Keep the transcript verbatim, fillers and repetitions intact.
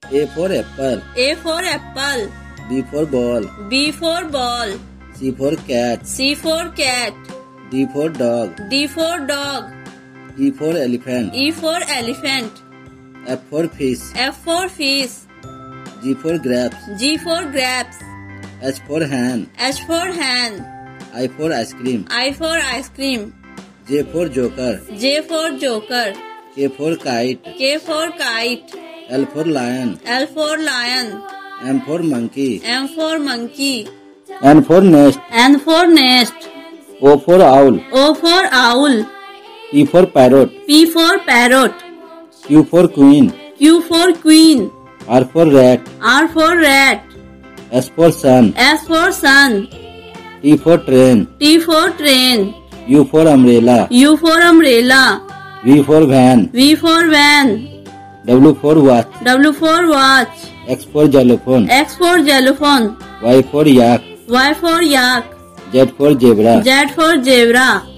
A for apple. A for apple. B for ball. B for ball. C for cat. C for cat. D for dog. D for dog. E for elephant. E for elephant. F for fish. F for fish. G for grapes. G for grapes. H for hen. H for hen. I for ice cream. I for ice cream. J for joker. J for joker. K for kite. K for kite. L for lion. L for lion. M for monkey. M for monkey. N for nest. N for nest. O for owl. O for owl. P for parrot. P for parrot. Q for queen. Q for queen. R for rat. R for rat. S for sun. S for sun. T for train. T for train. U for umbrella. U for umbrella. V for van. V for van. W for watch. W for watch. X for xylophone. X for xylophone. Y for yak. Y for yak. Z for zebra. Z for zebra.